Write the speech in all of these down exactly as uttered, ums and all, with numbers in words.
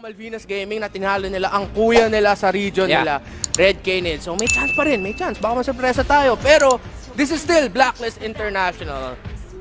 Malvinas Gaming na tinalo nila ang kuya nila sa region yeah. nila, Red Canid. So may chance pa rin, may chance. Baka masurpresa tayo. Pero this is still Blacklist International.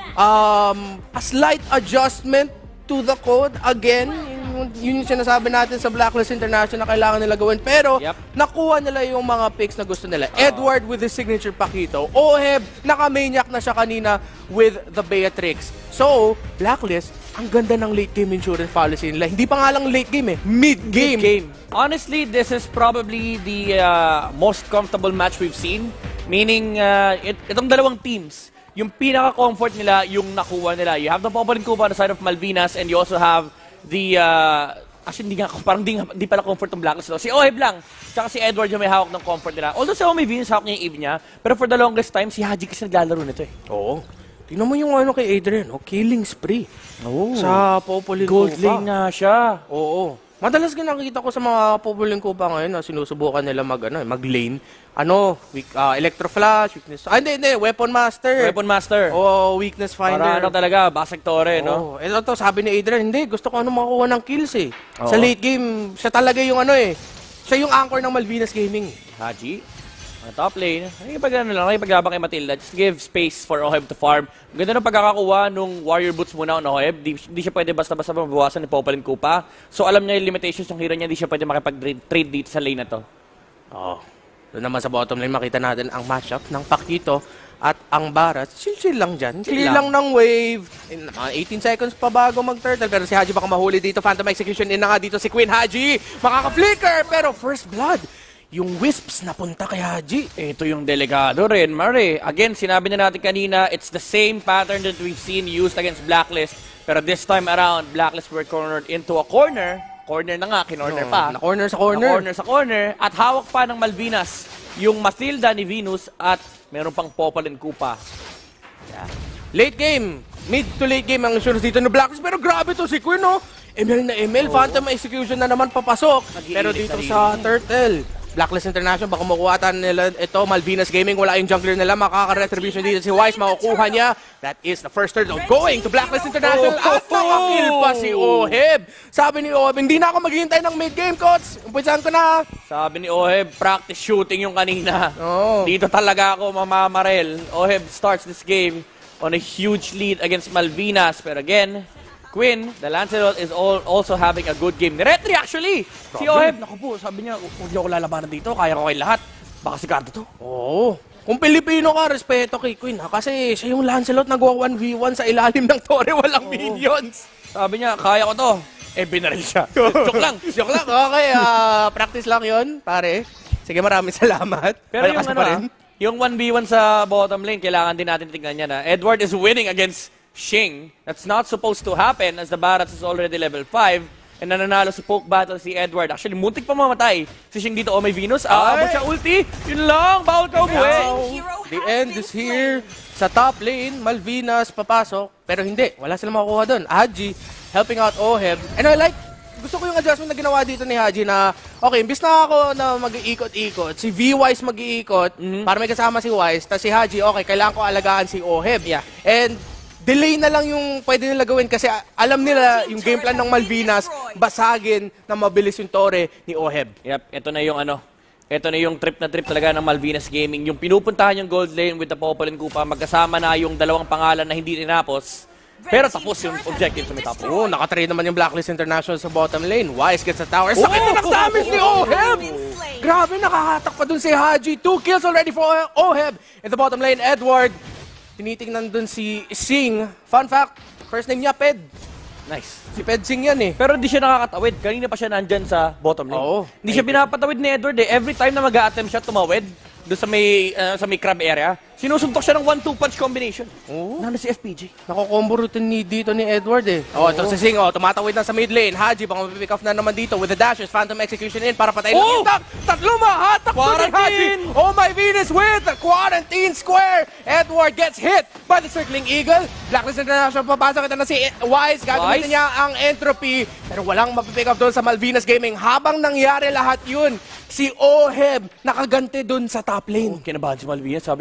Um, a slight adjustment to the code. Again, yun, yun yung sinasabi natin sa Blacklist International na kailangan nila gawin. Pero yep. nakuha nila yung mga picks na gusto nila. Uh, Edward with his signature Pakito. Oheb, naka-maniac na siya kanina with the Beatrix. So, Blacklist, ang ganda ng late game insurance policy nila. Hindi pa nga lang late game eh, mid-game. Mid-game. Honestly, this is probably the uh, most comfortable match we've seen. Meaning, uh, it, itong dalawang teams, yung pinaka-comfort nila, yung nakuha nila. You have the Popo and Kupa on the side of Malvinas, and you also have the... Uh, actually, hindi nga, parang di, di pala comfort ng Blacklist. No? Si Oheb lang, tsaka si Edward yung may hawak ng comfort nila. Although si Omi Venus, hawak niya yung Eve niya. Pero for the longest time, si Haji kasi naglalaro nito eh. Oo. Tingnan mo yung ano kay Adrian, oh, killing spree. Oh. Sa Popolin Gold Kupa. lane na siya. Oo. Madalas nga nakikita ko sa mga Popolin Kupa ngayon na sinusubukan nila mag, ano, mag-lane. Ano, weak, uh, Electro Flash, Weakness... Ah, hindi, hindi. Weapon Master. Weapon Master. Oo, Weakness Finder. Para ano talaga, Basag Torre, no? Ito to, sabi ni Adrian, hindi, gusto ko ano makuha ng kills eh. Oo. Sa late game, siya talaga yung ano eh. Siya yung anchor ng Malvinas Gaming. Haji. Ang top lane, nakikipag ano lang, nakikipaglabang kay Matilda. Just give space for Oheb to farm. Ang ganda ng pagkakakuha nung Warrior Boots muna on Oheb. Di, di siya pwede basta-basta mabawasan ni Popol and Kupa. So alam niya yung limitations ng hero niya, di siya pwede makipag-trade dito sa lane na to. Oo. Doon naman sa bottom lane, makita natin ang matchup ng Pakito at ang Barat. Chill-chill lang dyan. Chill lang ng wave. In, uh, eighteen seconds pa bago mag-turtle. Pero si Haji baka mahuli dito. Phantom Execution in na nga dito si Queen Haji. Makaka-flicker. Pero first blood. Yung Wisps napunta kay Haji. Ito yung delikado rin, Mare. Again, sinabi na natin kanina, it's the same pattern that we've seen used against Blacklist. Pero this time around, Blacklist were cornered into a corner. Corner na nga, kinorner no, pa. Na-corner sa corner. Na-corner sa corner. At hawak pa ng Malvinas yung Matilda ni Venus at meron pang Popol and Kupa. Yeah. Late game. Mid to late game ang insurance dito ng Blacklist. Pero grabe to si Queen, no? M L na M L. Oh. Phantom Execution na naman papasok. Pero dito sa Turtle, Blacklist International, baka makuha nila ito. Malvinas Gaming, wala yung jungler nila. Makaka-retribution dito si Wise. Makukuha niya. That is the first turtle going to Blacklist International. Oh, at nakakill pa si Oheb. Sabi ni Oheb, hindi na ako maghihintay ng mid-game, coach. Umpisahan ko na. Sabi ni Oheb, practice shooting yung kanina. Oh. Dito talaga ako mamamarel. Oheb starts this game on a huge lead against Malvinas. Pero again, Quinn, the Lancelot, is all, also having a good game. Retry actually! Problem. Si Oheb, naku po, sabi niya, huwag niyo ako lalabanan dito, kaya ko kayo lahat. Baka sigado to. Oo. Kung Pilipino ka, respeto kay Quinn, ha? Kasi siya yung Lancelot nagwa one v one sa ilalim ng tore, walang Oo. minions. Sabi niya, kaya ko to. Eh, binaril siya. Joke lang. Joke lang. Okay, uh, practice lang yon pare. Sige, maraming salamat. Pero yung, ano, rin. yung one v one sa bottom lane, kailangan din natin tingnan niya na Edward is winning against Shing. That's not supposed to happen as the Barats is already level five and nananalo sa poke battle si Edward. Actually, muntik pa mamatay si Shing dito o may Venus. Ah, abot siya ulti. Yun lang. Bawal ka umuwi. The end is here. Sa top lane, Malvinas papasok. Pero hindi. Wala silang makukuha doon. Haji helping out Oheb. And I like, gusto ko yung adjustment na ginawa dito ni Haji na, okay, imbis na ako na mag-iikot-ikot, si V-Wise mag-iikot, mm-hmm. para may kasama si Wise, tapos si Haji, okay, kailangan ko alagaan si Oheb. Yeah. And delay na lang yung pwede nila gawin kasi alam nila yung game plan ng Malvinas, basagin na mabilis yung tore ni Oheb. Yep, ito na yung ano, ito na yung trip na trip talaga ng Malvinas Gaming. Yung pinupuntahan yung gold lane with the Popol and Kupa, magkasama na yung dalawang pangalan na hindi tinapos. Pero tapos yung objective sa may top. Oo, nakatrade naman yung Blacklist International sa bottom lane. Wise gets the tower. Sakit na ng damage ni Oheb! Grabe, nakakatak pa dun si Haji. Two kills already for Oheb. In the bottom lane, Edward. Tinitingnan dun si Sing. Fun fact, first name niya, Ped. Nice. Si Ped Sing yan eh. Pero hindi siya nakakatawid. Kanina pa siya nandyan sa bottom lane. Oo. Hindi siya pinapatawid ni Edward eh. Every time na mag-a-attempt siya tumawid, doon sa may, uh, sa may crab area, sinusuntok siya ng one two punch combination. Oo. Nano si F P J. Nako-combo routine ni dito ni Edward eh. Oh, ito si Sing, oh, tumatawid na sa mid lane. Haji, baka mapipick off na naman dito with the dashes. Phantom Execution in para patayin Oh! ng itak. Tatlo mahatak to ni Haji. Oh my Venus with the quarantine square. Edward gets hit by the circling eagle. Blacklist International papasok. Ito na si Wise. Gagamitin Wise? niya ang entropy. Pero walang mapipick off doon sa Malvinas Gaming. Habang nangyari lahat yun, si Oheb nakaganti doon sa top lane. Oh, kinabahan si Malvinas. Sabi niya, guys,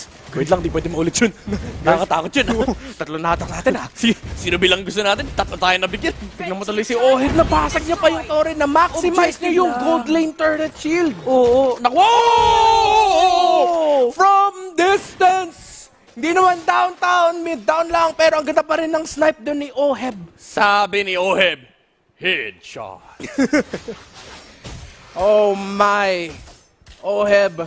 Malvinas. Wait lang, di pwede maulit yun. Nakakatakot yun. Tatlo na hatak natin ha. Si, sino bilang gusto natin? Tatlo tayo nabigyan. Tingnan mo tuloy si Oheb, nabasag niya pa yung Torre na maximize niya yung gold lane turret shield. Oo. Nak- Whoa! From distance! Hindi naman downtown, mid-down lang, pero ang ganda pa rin ng snipe doon ni Oheb. Sabi ni Oheb, headshot. Oh my. Oheb.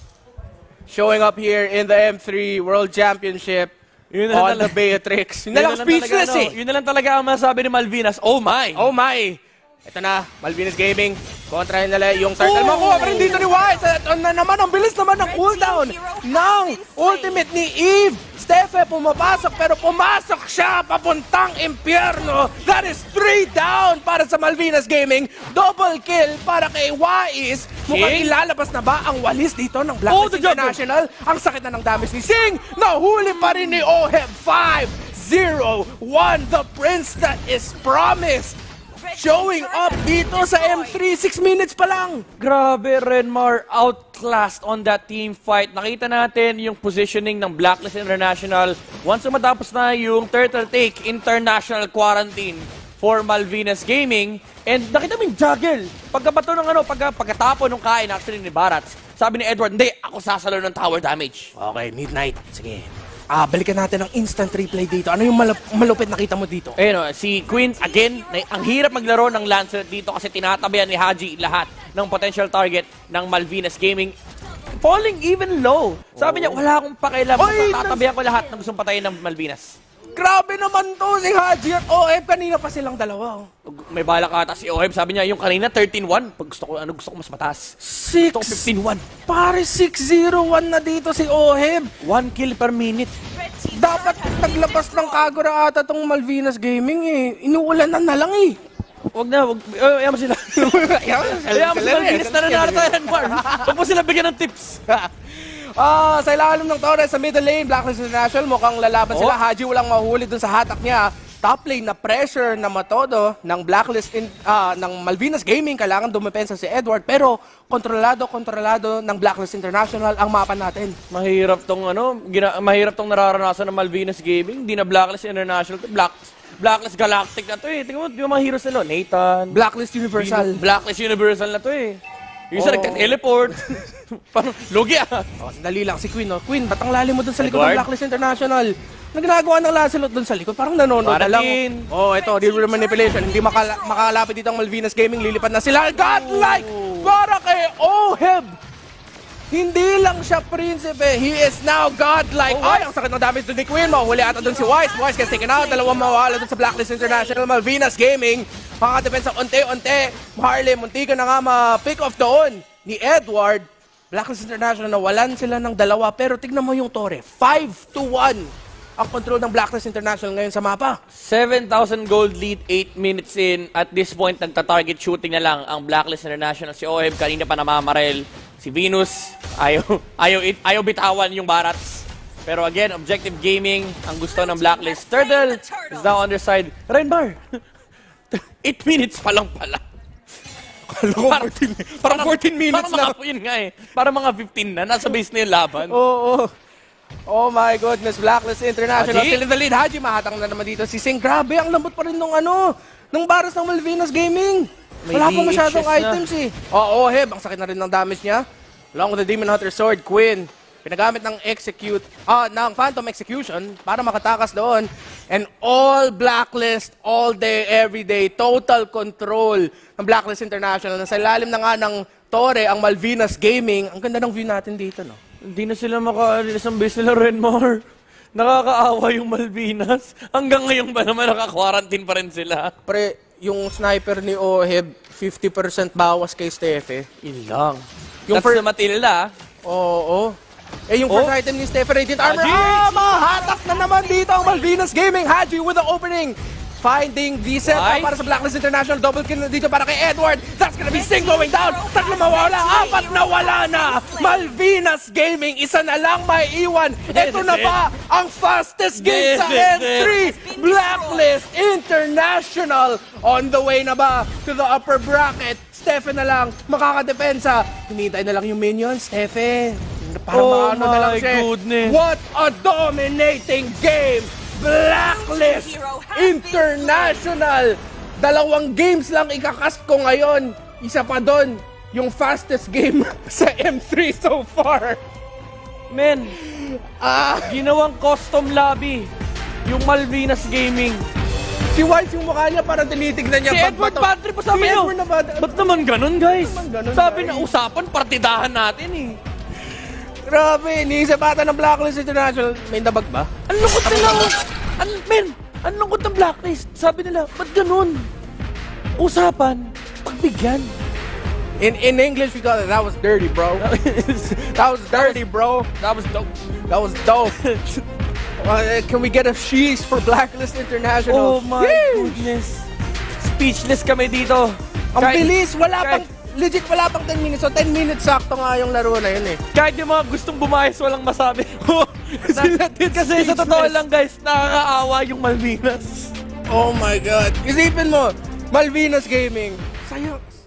Showing up here in the M three World Championship Yun na lang on the talaga. Beatrix. Yun na lang speechless talaga, eh. ano, yun na lang talaga ang masabi ni Malvinas. Oh my! Oh my! Ito na, Malvinas Gaming. Kontrahin nila yung turtle. Oh! Makuha pa rin dito ni Wise. Ito na naman, ang bilis naman ng cooldown ng ultimate ni Eve. Stephe pumapasok pero pumasok siya papuntang impyerno. That is three down para sa Malvinas Gaming. Double kill para kay Wise. Mukhang Sing? ilalabas na ba ang walis dito ng Oh, Blacklist the juggle. International? Ang sakit na ng damage ni Sing. Nahuli pa rin ni Oheb. five zero one. The prince that is promised. Showing up dito sa M three, six minutes pa lang. Grabe, Renmar outclassed on that team fight. Nakita natin yung positioning ng Blacklist International. Once na matapos na yung Turtle Take International Quarantine for Malvinas Gaming. And nakita mo yung juggle. Pagkabato ng ano, pagka, pagkatapo ng kain actually ni Barats, sabi ni Edward, hindi, ako sasalo ng tower damage. Okay, midnight. Sige. Ah, balikan natin ang instant replay dito. Ano yung malup malupit nakita mo dito? Ayun o, si Queen, again, na, ang hirap maglaro ng Lancelot dito kasi tinatabayan ni Haji lahat ng potential target ng Malvinas Gaming. Falling even low. Sabi niya, wala akong pakialam. Oy, Tatabayan ko lahat ng gustong patayin ng Malvinas. Grabe naman to si Haji at Oheb. Kanina pa silang dalawa. Oh. May balak ata si Oheb. Sabi niya, yung kanina thirteen one. Pag gusto ko, ano gusto ko mas mataas. Six. Gusto ko fifteen one. Pare, six zero one na dito si Oheb. One kill per minute. Dapat naglabas ng Kagura ata tong Malvinas Gaming eh. Inuulan na na lang eh. Wag na, wag. Uh, ayaw mo sila. Ayaw mo sila. Malvinas na nanaratayan, Marv. Wag mo sila bigyan ng tips. Ah, sa ilalim ng Torres sa middle lane, Blacklist International, mukhang lalaban Oh. sila. Haji walang mahuli dun sa hatak niya. Top lane na pressure na matodo ng Blacklist in, ah, ng Malvinas Gaming. Kailangan dumepensa si Edward. Pero kontrolado, kontrolado ng Blacklist International ang mapa natin. Mahirap tong ano, gina, mahirap tong nararanasan ng Malvinas Gaming. Hindi na Blacklist International, to Black Blacklist Galactic na to eh. Tingnan mo, yung mga heroes nila, Nathan. Blacklist Universal. Blacklist Universal na to eh. Yung isa Oh. nagka-teleport. Parang, lugi ah. Oh, sandali lang si Queen. Oh. Queen, ba't ang lalim mo dun sa likod ng Edward? Blacklist International? Nagnagawa ng Lancelot dun sa likod. Parang nanonood na lang. Paratin. Oh, ito, real manipulation. Hindi makala makakalapit dito ang Malvinas Gaming. Lilipad na sila. Godlike! Para kay Oheb! Hindi lang siya prinsipe. He is now godlike. Oh, Ay, ang sakit ng damage doon ni Queen. Mahuli ata doon si Wise. Wise gets taken out. Dalawang mawala doon sa Blacklist International. Malvinas Gaming. Makakadepensa unti-unti. Harley, munti ka na nga ma-pick off doon ni Edward. Blacklist International, nawalan sila ng dalawa. Pero tignan mo yung Torre. five to one ang control ng Blacklist International ngayon sa mapa. seven thousand gold lead, eight minutes in. At this point, nagta-target shooting na lang ang Blacklist International. Si Oheb kanina pa namamarel. Si Venus, ayaw, ayaw, ayaw bitawan yung Barats. Pero again, objective gaming ang gusto ng Blacklist. Turtle is now on their side. Renbar, eight minutes pa lang pala. Parang fourteen, parang fourteen minutes parang na. mga, yun nga eh. Parang mga fifteen na. Nasa base na yung laban. Oo. Oh, oh my goodness, Blacklist International. Haji? Still in the lead. Haji, mahatang na naman dito si Sing. Grabe, ang lambot pa rin nung ano, nung baras ng Malvinas Gaming. May Wala pa D H S masyadong na. items eh. Oo, oh, Heb, ang sakit na rin ng damage niya. Along with the Demon Hunter Sword, Quinn. Pinagamit ng execute, ah, ng Phantom Execution para makatakas doon. And all Blacklist, all day, every day, total control ng Blacklist International. Nasa ilalim na nga ng Torre, ang Malvinas Gaming. Ang ganda ng view natin dito, no? Hindi na sila makaalis ang base nila, Renmar. Nakakaawa yung Malvinas. Hanggang ngayon ba naman naka-quarantine pa rin sila? Pre, yung sniper ni Oheb, fifty percent bawas kay Stephe. Yun lang. Yung Yung fir- first Matilda, Oo. Eh, yung Oh. first item ni Stephe, Radiant Armor. Haji! Ah, mahatak na naman dito ang Malvinas Gaming. Haji with the opening. Finding the set Wise. para sa Blacklist International. Double kill na dito para kay Edward. That's gonna be Sing going down. Tatlo mawala. Apat na wala na. Malvinas Gaming. Isa na lang may iwan. Ito na ba ang fastest game This sa is N three? Blacklist International. On the way na ba to the upper bracket? Stephe na lang makakadepensa. Hinintay na lang yung minions. Stephe, Para Oh maano na lang my siya. goodness. What a dominating game! Blacklist International! Dalawang games lang ikakast ko ngayon. Isa pa doon, yung fastest game sa M three so far. Men, Ah, ginawang custom lobby. Yung Malvinas Gaming. si Wise yung mukha niya para tinitignan niya. Si pag Edward bato- Padre pa sabi Si nyo. Edward na ba? Ba't naman ganun, guys? naman ganun, Sabi guys? na usapan, partidahan natin eh. Grabe, iniisip ata ng Blacklist International. May nabag ba? Ang lungkot nila. An, men, ang lungkot ng blacklist. Sabi nila, ba't ganun? Usapan, pagbigyan. In in English, we call it, that was dirty, bro. That was dirty, bro. That was dope. That was dope. Uh, can we get a sheesh for Blacklist International? Oh my Sheesh! goodness. Speechless kami dito. Ang Kahit- bilis, wala kahit- pang, legit wala pang ten minutes. So ten minutes sakto nga yung laro na yun eh. Kahit yung mga gustong bumayas, walang masabi. Sila din Kasi sa speechless. totoo lang, guys, nakakaawa yung Malvinas. Oh my God. Isipin mo, Malvinas Gaming. Sayang,